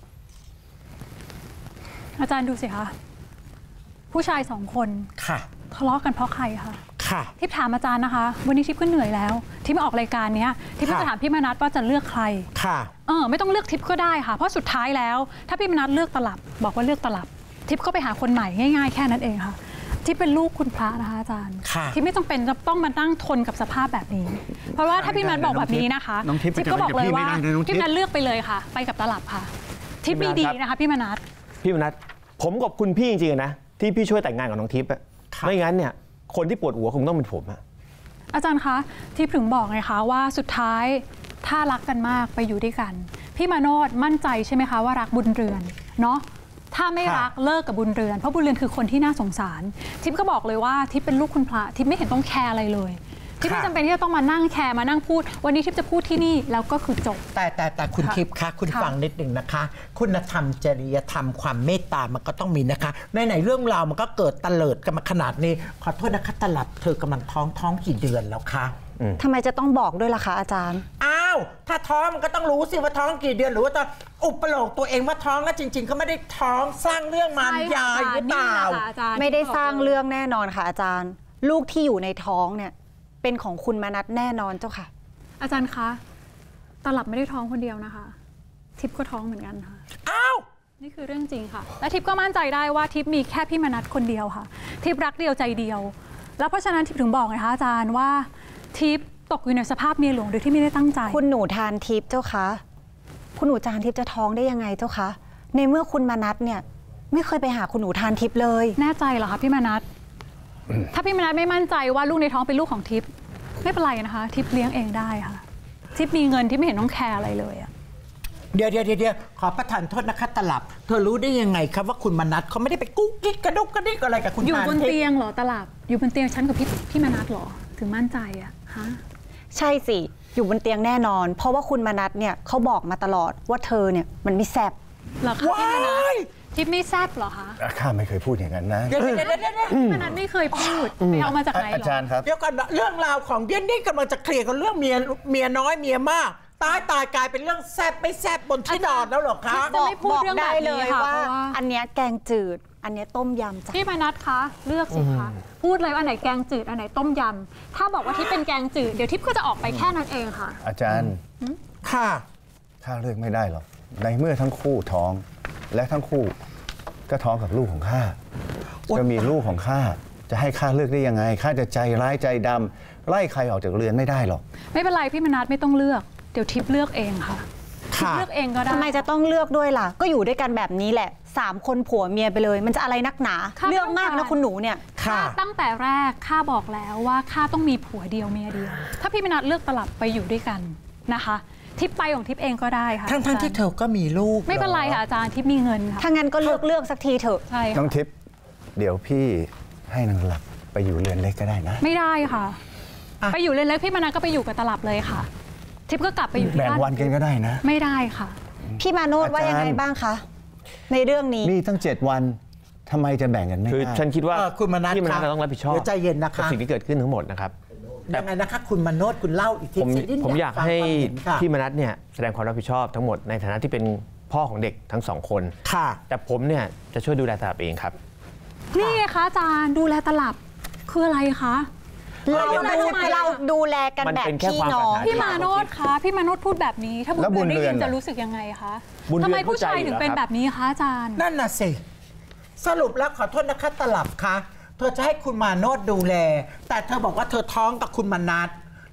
อาจารย์ดูสิคะผู้ชาย2 คนค่ะทะเลาะกันเพราะใครคะค่ะทิพย์ถามอาจารย์นะคะ วันนี้ทิพย์ก็เหนื่อยแล้วทิพย์มาออกรายการเนี้ยทิพย์ก็จะถามพี่มนัสว่าจะเลือกใครค่ะไม่ต้องเลือกทิพย์ก็ได้ค่ะเพราะสุดท้ายแล้ว ถ้าพี่มนัสเลือกตลับบอกว่าเลือกตลับทิพย์ก็ไปหาคนใหม่ง่ายๆแค่นั้นเองค่ะทิพย์เป็นลูกคุณพระนะคะอาจารย์ค่ะทิพย์ไม่ต้องเป็นจะต้องมานั่งทนกับสภาพแบบนี้ เพราะว่าถ้าพี่มนัสบอกแบบนี้นะคะน้องทิพย์ทิพย์ก็บอกเลยว่าจะไปกับพี่ไม่ได้นะน้องทิพย์พี่มนัสเลือกไปเลยค่ะ ไปกับตลับค่ะ ทิพย์ไม่ดีนะคะพี่มนัสพี่มนัสผมขอบคุณพี่จริงๆนะที่พี่ช่วยแต่งงานกับน้องทิพย์อะครับไม่งั้นเนี่ยคนที่ปวดหัวคงต้องเป็นผมอะอาจารย์คะทิพย์ถึงบอกไงคะว่าสุดท้ายถ้ารักกันมากไปอยู่ด้วยกันพี่มาโนดมั่นใจใช่ไหมคะว่ารักบุญเรือนเนาะถ้าไม่รักเลิกกับบุญเรือนเพราะบุญเรือนคือคนที่น่าสงสารทิพย์ก็บอกเลยว่าทิพย์เป็นลูกคุณพระทิพย์ไม่เห็นต้องแคร์อะไรเลยทิพย์ไม่จำเป็นที่จะต้องมานั่งแคร์มานั่งพูดวันนี้ทิพย์จะพูดที่นี่แล้วก็คือจบแต่คุณค่ะทิพย์คะคุณค่ะฟังนิดหนึ่งนะคะ คุณธรรมจริยธรรมความเมตตามันก็ต้องมีนะคะในเรื่องราวมันก็เกิดตะเลิดกันมาขนาดนี้ขอโทษนะคะตลับเธอกำลังท้องกี่เดือนแล้วคะทำไมจะต้องบอกด้วยล่ะคะอาจารย์อ้าวถ้าท้องมันก็ต้องรู้สิว่าท้องกี่เดือนหรือว่าตอนอุปโลกตัวเองว่าท้องแล้วจริงๆเขาไม่ได้ท้องสร้างเรื่องมารยาหรือเปล่านี่แหละค่ะอาจารย์ไม่ได้สร้างเรื่องแน่นอนค่ะอาจารย์ ลูกที่อยู่ในท้องเนี่ยเป็นของคุณมนัสแน่นอนเจ้าค่ะอาจารย์คะตลับไม่ได้ท้องคนเดียวนะคะ ทิพย์ก็ท้องเหมือนกันค่ะอ้าวนี่คือเรื่องจริงค่ะ และทิพย์ก็มั่นใจได้ว่าทิพย์มีแค่พี่มนัสคนเดียวค่ะ ทิพย์รักเดียวใจเดียว แล้วเพราะฉะนั้นทิพย์ถึงบอกไงคะอาจารย์ว่าทิพย์ตกอยู่ในสภาพเมียหลวงโดยที่ไม่ได้ตั้งใจคุณหนูทานทิพย์เจ้าคะคุณหนูทานทิพย์จะท้องได้ยังไงเจ้าคะในเมื่อคุณมนัสเนี่ยไม่เคยไปหาคุณหนูทานทิพย์เลยแน่ใจเหรอคะพี่มนัสถ้าพี่มนัสไม่มั่นใจว่าลูกในท้องเป็นลูกของทิพย์ไม่เป็นไรนะคะ ทิพย์เลี้ยงเองได้ค่ะ ทิพย์มีเงินที่ไม่เห็นต้องแคร์อะไรเลยอะเดี๋ยวขอประทานโทษนะคะตลับ เธอรู้ได้ยังไงครับว่าคุณมนัสเขาไม่ได้ไปกุ๊กกิ๊กกระดุกกระดิกอะไรกับคุณอยู่ทานบนทิพเตีย์ยงเหรอตลับอยู่บนเตียงฉันกับพี่มนัสเหรอถึงมั่นใจอะฮะใช่สิอยู่บนเตียงแน่นอน เพราะว่าคุณมนัสเนี่ยเขาบอกมาตลอดว่าเธอเนี่ยมันไม่แซ่บเหรอคะว้าพี่มนัสยทิพย์ไม่แซ่บเหรอคะข้าไม่เคยพูดอย่างนั้นนะเดี๋ยวพี่มนัสไม่เคยพูดไปเอามาจากไหนอาเหรอจารย์ครับเดี๋ยวก่อนนะเรื่องราวของเดียนนี่กำลังจะเคลียร์กันเรื่องเมียน้อยเมียมากตายกลายเป็นเรื่องแซ่บไม่แซ่บบนที่นอนแล้วเหรอคะจะไม่พูดเรื่องแบบนี้ค่ะว่าเพราะว่าอันเนี้ยแกงจืด อันเนี้ยต้มยำจ้ะพี่มนัสคะเลือกสิคะพูดเลยว่าอันไหนแกงจืดอันไหนต้มยำถ้าบอกว่าทิพย์เป็นแกงจืดเดี๋ยวทิพย์ก็จะออกไปแค่นั้นเองค่ะอาจารย์ค่ะข้าเลือกไม่ได้หรอกในเมื่อทั้งคู่ท้อง และทั้งคู่ก็ท้องกับลูกของข้าโอ๊ยจะมีลูกของข้าจะให้ข้าเลือกได้ยังไงข้าจะใจร้ายใจดำไล่ใครออกจากเรือนไม่ได้หรอกไม่เป็นไรพี่มนัสไม่ต้องเลือกเดี๋ยวทิพย์เลือกเองค่ะทิพค่ะย์เลือกเองก็ได้ทำไมจะต้องเลือกด้วยล่ะ ก็อยู่ด้วยกันแบบนี้แหละ3 คนผัวเมียไปเลย มันจะอะไรนักหนาค่ะเลือกมากนะคุณหนูเนี่ยค่ะตั้งแต่แรกข้าบอกแล้วว่าข้าต้องมีผัวเดียวเมียเดียว ถ้าพี่มนัสเลือกตลับไปอยู่ด้วยกันนะคะ ทิพย์ไปของทิพย์เองก็ได้ค่ะทั้งที่เธอก็มีลูกไม่เป็นไรค่ะอาจารย์ทิพย์มีเงินค่ะถ้างั้นก็เลือกสักทีเถอะใช่น้องค่ะทิพย์เดี๋ยวพี่ให้นางหลับไปอยู่เรือนเล็กก็ได้นะไม่ได้ค่ะอ่ะไปอยู่เล็กๆพี่มนัสก็ไปอยู่กับตลับเลยค่ะ ทิพย์ก็กลับไปอยู่ที่แบ่งบ้านวันกันก็ได้นะไม่ได้ค่ะพี่มาโนดว่ายังไงบ้างคะในเรื่องนี้มีตั้ง7 วันทำไมจะแบ่งกันไม่คือได้ฉันคิดว่าคุณมนัสพี่มนัสครับต้องรับผิดชอบเดี๋ยวใจเย็นนะคะกับสิ่งที่เกิดขึ้นทั้งหมดนะครับยังไงนะคะคุณมโนดคุณเล่าอีกทีผมอยากฟังให้ความเห็นค่ะพี่มนัสเนี่ยแสดงความรับผิดชอบทั้งหมดในฐานะที่เป็นพ่อของเด็กทั้งสองคนค่ะแต่ผมเนี่ยจะช่วยดูแลตลับเองครับนี่ไงคะอาจารย์ดูแลตลับคืออะไรคะเราดูแลกันมันแบบเป็นแค่พี่ความน้องปรารถนาพี่มาโนดคะพี่มาโนดพูดแบบนี้ ถ้าบุญแล้วบุญเรือนได้ยินเรือนจะรู้สึกยังไงคะบุญเรือนทำไมผู้ชายเข้าใจถึงเป็นอยู่แล้วครับแบบนี้คะอาจารย์นั่นน่ะสิ สรุปแล้วขอโทษนะคะตลับคะเธอจะให้คุณมาโนดดูแล แต่เธอบอกว่าเธอท้องกับคุณมนัส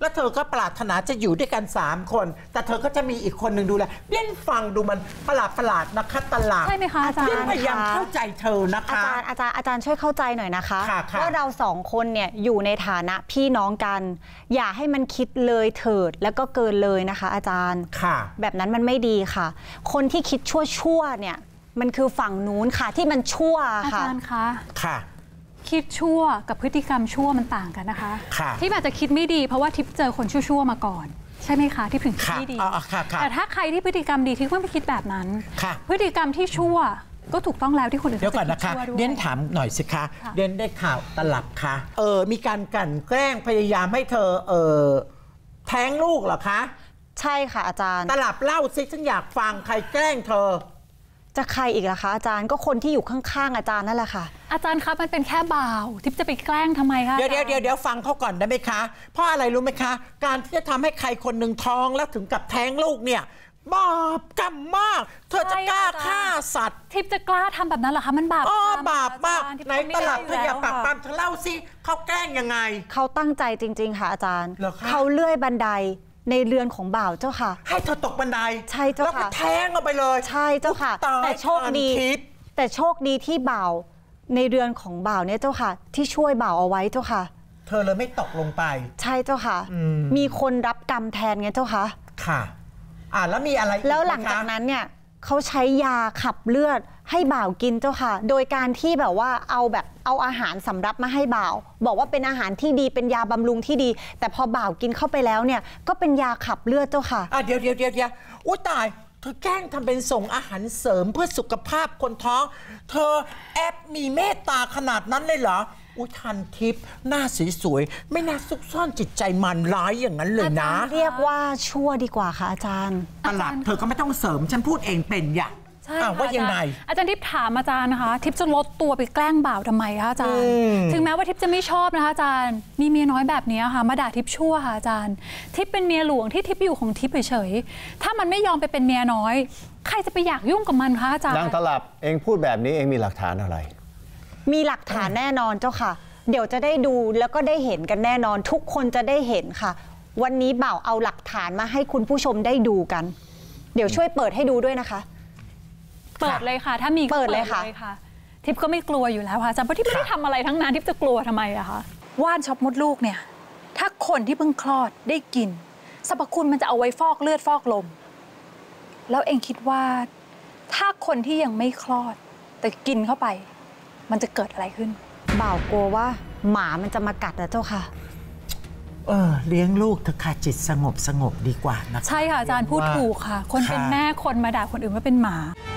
แล้วเธอก็ปรารถนาจะอยู่ด้วยกัน3 คนแต่เธอก็จะมีอีกคนหนึ่งดูแลเดียนฟังดูมันประหลาดนะคะตลาดใช่ไหมคะอาจารย์เดียนพยายามเข้าใจเธอนะคะอาจารย์ช่วยเข้าใจหน่อยนะคะค่ะว่าเรา2 คนเนี่ยอยู่ในฐานะพี่น้องกัน อย่าให้มันคิดเลยเถิดแล้วก็เกินเลยนะคะอาจารย์ค่ะแบบนั้นมันไม่ดีค่ะ คนที่คิดชั่วเนี่ยมันคือฝั่งนู้นค่ะที่มันชั่วอาค่ะจารย์คะค่ะคิดชั่วกับพฤติกรรมชั่วมันต่างกันนะคะค่ะทิพย์อาจจะคิดไม่ดีเพราะว่าทิพย์เจอคนชั่วๆมาก่อน ใช่ไหมคะที่ถึงคิดค่ะไม่ดีค่ะแต่ถ้าใครที่พฤติกรรมดีทิพย์ก็ไม่คิดแบบนั้นค่ะพฤติกรรมที่ชั่วก็ถูกต้องแล้วที่คนอื่นเดี๋ยวก่อนจนะคะดชั่วด้วยเดียนถามหน่อยสิคะค่ะเดียนได้ข่าวตลับค่ะมีการกลั่นแกล้งพยายามให้เธอแท้งลูกเหรอคะใช่ค่ะอาจารย์ตลับเล่าสิฉันอยากฟังใครแกล้งเธอจะใครอีกล่ะคะอาจารย์ก็คนที่อยู่ข้างๆอาจารย์นั่นแหละค่ะอาจารย์ครับมันเป็นแค่บ่าวทิพย์จะไปแกล้งทำไมคะเดี๋ยวฟังเขาก่อนได้ไหมคะ เพราะอะไรรู้ไหมคะ การที่จะทำให้ใครคนหนึ่งท้องแล้วถึงกับแท้งลูกเนี่ยบาปกรรมมาก เธอจะกล้าฆ่าสัตว์ทิพย์จะกล้าทำแบบนั้นเหรอคะมันบาปบาปมากอจรย์ทิพย์ไหนทำไม่ตลับได้เธออย่าแล้วปากค่ะปามเธอเล่าสิเขาแกล้งยังไงเขาตั้งใจจริงๆค่ะอาจารย์เหรอคะเขาเลื่อยบันไดในเรือนของบ่าวเจ้าค่ะให้เธอตกบันไดใช่เจ้าค่ะแล้วก็แท้งเอาไปเลยใช่เจ้าค่ะตายแต่โชคดีทานทิพย์แต่โชคดีที่บ่าวในเรือนของบ่าวเนี่ยเจ้าค่ะ ที่ช่วยบ่าวเอาไว้เจ้าค่ะเธอเลยไม่ตกลงไปใช่เจ้าค่ะ มีคนรับกรรมแทนไงเจ้าค่ะค่ะแล้วมีอะไรอีกแล้วหลังไมคะจากนั้นเนี่ยเขาใช้ยาขับเลือดให้บ่าวกินเจ้าค่ะ โดยการที่แบบว่าเอาอาหารสำรับมาให้บ่าว บอกว่าเป็นอาหารที่ดีเป็นยาบำรุงที่ดี แต่พอบ่าวกินเข้าไปแล้วเนี่ยก็เป็นยาขับเลือดเจ้าค่ะเดี๋ยวอุ้ยตายเธอแกล้งทำเป็นส่งอาหารเสริมเพื่อสุขภาพคนท้อง เธอแอบมีเมตตาขนาดนั้นเลยเหรออุ้ยทันทิพย์หน้าสวยๆไม่น่าซุกซ่อนจิตใจมันร้ายอย่างนั้นเลยนะเรียกว่าชั่วดีกว่าค่ะอาจารย์ตลับเธอก็ไม่ต้องเสริมฉันพูดเองเป็นอย่าใช่ค่ะว่ายังไงอาจารย์ทิพย์ถามอาจารย์นะคะทิพย์จะลดตัวไปแกล้งบ่าวทำไมคะอาจารย์ถึงแม้ว่าทิพย์จะไม่ชอบนะคะอาจารย์มีเมียน้อยแบบนี้ค่ะมาด่าทิพย์ชั่วค่ะอาจารย์ทิพย์เป็นเมียหลวงที่ทิพย์อยู่ของทิพย์เฉยๆถ้ามันไม่ยอมไปเป็นเมียน้อยใครจะไปอยากยุ่งกับมันคะอาจารย์นางตลับเองพูดแบบนี้เองมีหลักฐานอะไรมีหลักฐานแน่นอนเจ้าค่ะ เดี๋ยวจะได้ดูแล้วก็ได้เห็นกันแน่นอน ทุกคนจะได้เห็นค่ะ วันนี้บ่าวเอาหลักฐานมาให้คุณผู้ชมได้ดูกัน เดี๋ยวช่วยเปิดให้ดูด้วยนะคะเปิดเลยค่ะ ถ้ามีก็เปิดเลยค่ะทิพย์ก็ไม่กลัวอยู่แล้วค่ะอาจารย์เพราะทิพย์ไม่ได้ทำอะไรทั้งนั้นทิพย์จะกลัวทำไมอะคะว่านช็อปมดลูกเนี่ยถ้าคนที่เพิ่งคลอดได้กินสรรพคุณมันจะเอาไว้ฟอกเลือดฟอกลม แล้วเองคิดว่าถ้าคนที่ยังไม่คลอด แต่กินเข้าไป มันจะเกิดอะไรขึ้นบ่าวกลัวว่าหมามันจะมากัดนะเจ้าค่ะเลี้ยงลูกเธอค่ะจิตสงบดีกว่านะคะใช่ค่ะอาจารย์พูดถูกค่ะ คนเป็นแม่คนมาด่าคนอื่นว่าเป็นหมา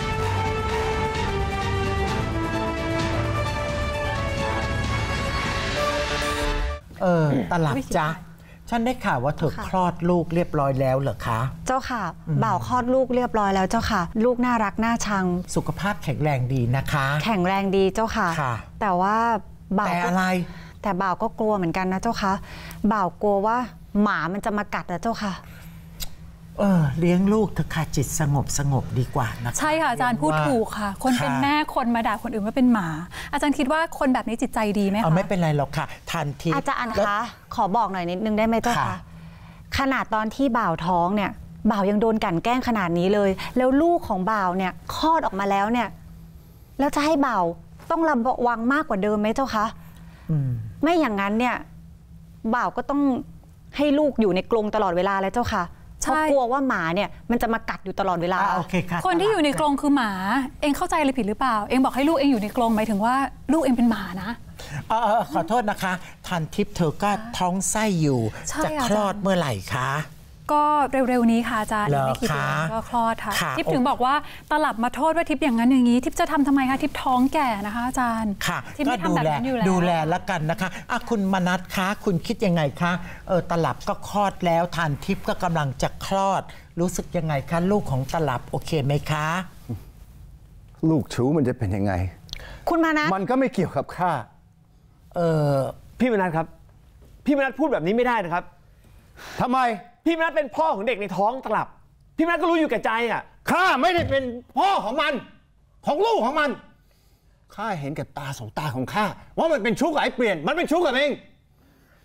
ตลับจ๊ะฉันได้ข่าวว่าเธอคลอดลูกเรียบร้อยแล้วเหรอคะเจ้าค่ะ บ่าวคลอดลูกเรียบร้อยแล้วเจ้าค่ะ ลูกน่ารักน่าชังสุขภาพแข็งแรงดีนะคะแข็งแรงดีเจ้าค่ะค่ะแต่ว่าบ่าวแต่ก็อะไรแต่บ่าวก็กลัวเหมือนกันนะเจ้าค่ะ บ่าวกลัวว่าหมามันจะมากัดนะเจ้าค่ะเลี้ยงลูกเธอค่ะจิตสงบดีกว่านะคะใช่ค่ะอาจารย์พูดถูกค่ะ คนเป็นแม่คนมาด่าคนอื่นว่าเป็นหมา อาจารย์คิดว่าคนแบบนี้จิตใจดีไหมคะไม่เป็นไรหรอกค่ะทันทีอาจารย์คะขอบอกหน่อยนิดนึงได้ไหมเจ้าค่ะขนาดตอนที่บ่าวท้องเนี่ยบ่าวยังโดนกลั่นแกล้งขนาดนี้เลย แล้วลูกของบ่าวเนี่ยคลอดออกมาแล้วเนี่ยแล้วจะให้บ่าวต้องระวังมากกว่าเดิมไหมเจ้าคะไม่อย่างนั้นเนี่ยบ่าวก็ต้องให้ลูกอยู่ในกรงตลอดเวลาเลยเจ้าค่ะเพราะกลัวว่าหมาเนี่ยมันจะมากัดอยู่ตลอดเวลาโอเคค่ะคนที่อยู่ในกรงคือหมา เองเข้าใจอะไรผิดหรือเปล่า เองบอกให้ลูกเองอยู่ในกรงหมายถึงว่าลูกเองเป็นหมานะขอโทษนะคะทันทิพย์เธอก็ท้องไส้อยู่ใช่จะคลอดเมื่อไหร่คะก็เร็วๆนี้ค่ะอาจารย์เหรอไม่กี่เดือนคะก็คลอดค่ะค่ะทิพย์ถึงบอกว่าตลับมาโทษว่าทิพย์อย่างนั้นอย่างนี้ทิพย์จะทำไมคะทิพย์ท้องแก่นะคะอาจารย์ค่ะทิพย์ก็ไม่ทำแบบนั้นอยู่แล้วดูแลแล้วกันนะคะคุณมนัสคะคุณคิดยังไงคะตลับก็คลอดแล้วทันทิพย์ก็กำลังจะคลอด รู้สึกยังไงคะลูกของตลับโอเคไหมคะลูกชู้มันจะเป็นยังไงคุณมานะมันก็ไม่เกี่ยวกับข้าพี่มนัสครับ พี่มนัสพูดแบบนี้ไม่ได้นะครับทำไมพี่มนัสเป็นพ่อของเด็กในท้องตลับ พี่มนัสก็รู้อยู่แก่ใจอ่ะข้าไม่ได้เป็นพ่อของมัน ของลูกของมันข้าเห็นกับตาสองตาของข้าว่ามันเป็นชู้กับไอ้เปลี่ยน มันเป็นชู้กับเอง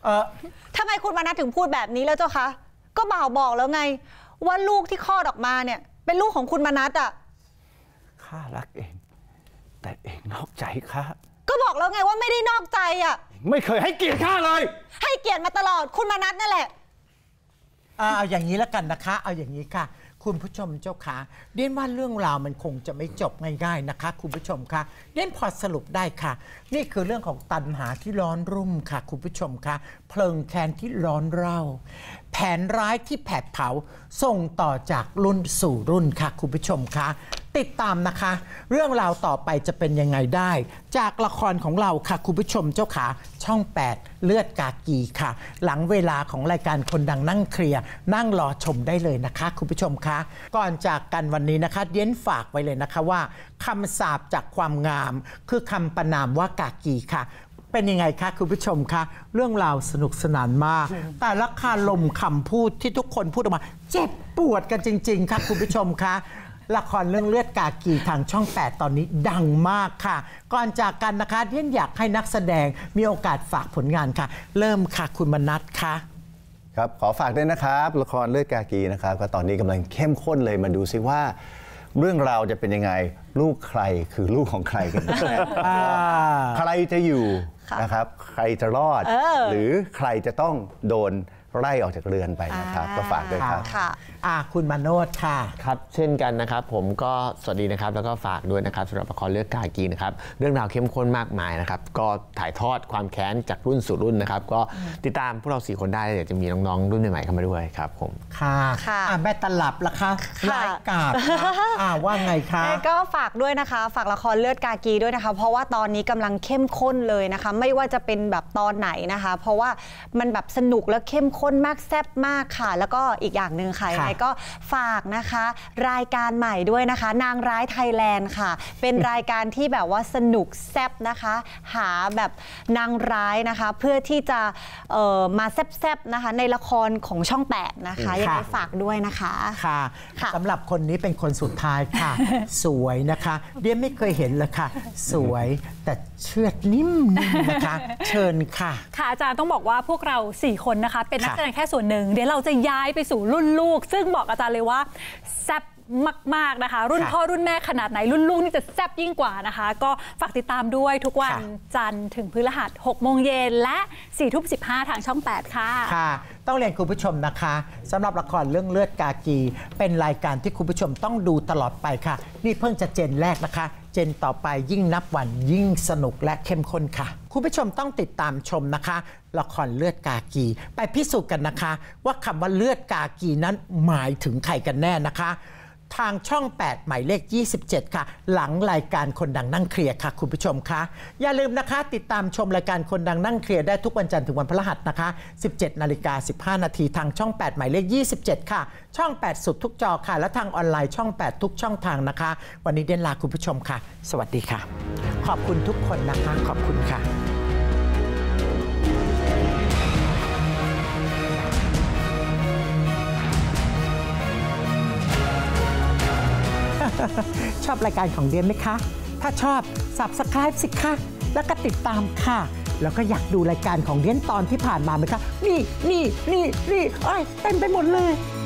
ทำไมคุณมานัดถึงพูดแบบนี้แล้วเจ้าคะก็บ่าวบอกแล้วไงว่าลูกที่คลอดออกมาเนี่ยเป็นลูกของคุณมานัดอ่ะข้ารักเองแต่เองนอกใจข้าก็บอกแล้วไงว่าไม่ได้นอกใจอ่ะไม่เคยให้เกียรติข้าเลยให้เกียรติมาตลอดคุณมานัดนั่นแหละเอาอย่างนี้แล้วกันนะคะเอาอย่างนี้ค่ะคุณผู้ชมเจ้าค่ะเดียนว่าเรื่องราวมันคงจะไม่จบง่ายๆนะคะคุณผู้ชมค่ะเดียนพอสรุปได้ค่ะนี่คือเรื่องของตัณหาที่ร้อนรุ่มค่ะคุณผู้ชมค่ะเพลิงแค้นที่ร้อนเร่าแผนร้ายที่แผดเผาส่งต่อจากรุ่นสู่รุ่นค่ะคุณผู้ชมค่ะติดตามนะคะเรื่องราวต่อไปจะเป็นยังไงได้จากละครของเราค่ะคุณผู้ชมเจ้าขาช่อง 8 เลือดกากีค่ะหลังเวลาของรายการคนดังนั่งเคลียร์นั่งรอชมได้เลยนะคะคุณผู้ชมคะก่อนจากกันวันนี้นะคะเดียนฝากไว้เลยนะคะว่าคำสาปจากความงามคือคำประนามว่ากากีค่ะเป็นยังไงคะคุณผู้ชมคะเรื่องราวสนุกสนานมากแต่ละคาลมคำพูดที่ทุกคนพูดออกมาเจ็บปวดกันจริงๆค่ะคุณผู้ชมคะละครเรื่องเลือดกากีทางช่อง 8 ตอนนี้ดังมากค่ะก่อนจากกันนะคะเดียนอยากให้นักแสดงมีโอกาสฝากผลงานค่ะเริ่มค่ะคุณมนัสค่ะครับขอฝากด้วยนะครับละครเลือดกากีนะครับก็ตอนนี้กำลังเข้มข้นเลยมาดูซิว่าเรื่องราวจะเป็นยังไงลูกใครคือลูกของใครกันแน่ใครจะอยู่นะครับใครจะรอดหรือใครจะต้องโดนไล่ออกจากเรือนไปนะครับก็ฝากด้วยครับคุณมาโนชค่ะครับเช่นกันนะครับผมก็สวัสดีนะครับแล้วก็ฝากด้วยนะครับสำหรับละครเลือดกากีนะครับเรื่องราวเข้มข้นมากมายนะครับก็ถ่ายทอดความแค้นจากรุ่นสู่รุ่นนะครับก็ติดตามพวกเรา4คนได้เดี๋ยวจะมีน้องๆรุ่นใหม่ๆเข้ามาด้วยครับผมค่ะแม่ตลับละคะรายการว่าไงคะก็ฝากด้วยนะคะฝากละครเลือดกากีด้วยนะคะเพราะว่าตอนนี้กำลังเข้มข้นเลยนะคะไม่ว่าจะเป็นแบบตอนไหนนะคะเพราะว่ามันแบบสนุกและเข้มข้นมากแซ่บมากค่ะแล้วก็อีกอย่างหนึ่งค่ะยังไงก็ฝากนะคะรายการใหม่ด้วยนะคะนางร้ายไทยแลนด์ค่ะเป็นรายการที่แบบว่าสนุกแซ่บนะคะหาแบบนางร้ายนะคะเพื่อที่จะมาแซ่บๆนะคะในละครของช่อง 8นะคะยังไงฝากด้วยนะคะค่ะสำหรับคนนี้เป็นคนสุดท้ายค่ะสวยนะคะเดียไม่เคยเห็นเลยค่ะสวยแต่เชือดนิ่มนะคะเชิญค่ะค่ะอาจารย์ต้องบอกว่าพวกเรา4คนนะคะเป็นนักแสดงแค่ส่วนหนึ่งเดี๋ยวเราจะย้ายไปสู่รุ่นลูกซึ่งบอกอาจารย์เลยว่าแซ่บมากๆนะคะรุ่นพ่อรุ่นแม่ขนาดไหนรุ่นลูกนี่จะแซ่บยิ่งกว่านะคะก็ฝากติดตามด้วยทุกวันจันทร์ถึงพฤหัส 18:00 น.และ 16:15 น.ทางช่อง 8 ค่ะต้องเรียนคุณผู้ชมนะคะสำหรับละครเรื่องเลือดกากีเป็นรายการที่คุณผู้ชมต้องดูตลอดไปค่ะนี่เพิ่งจะเจนแรกนะคะเจนต่อไปยิ่งนับวันยิ่งสนุกและเข้มข้นค่ะคุณผู้ชมต้องติดตามชมนะคะละครเลือดกากีไปพิสูจน์กันนะคะว่าคำว่าเลือดกากีนั้นหมายถึงใครกันแน่นะคะทางช่อง 8 หมายเลข 27 ค่ะหลังรายการคนดังนั่งเคลียร์ค่ะคุณผู้ชมคะอย่าลืมนะคะติดตามชมรายการคนดังนั่งเคลียร์ได้ทุกวันจันทร์ถึงวันพฤหัสนะคะ 17:15 น.ทางช่อง 8 หมายเลข 27 ค่ะช่อง 8 สุดทุกจอค่ะและทางออนไลน์ช่อง 8 ทุกช่องทางนะคะวันนี้เดนลาคุณผู้ชมค่ะสวัสดีค่ะขอบคุณทุกคนนะคะขอบคุณค่ะชอบรายการของเดียนไหมคะถ้าชอบ Subscribe สิคะแล้วก็ติดตามค่ะแล้วก็อยากดูรายการของเดียนตอนที่ผ่านมาไหมคะนี่เต็มไปหมดเลย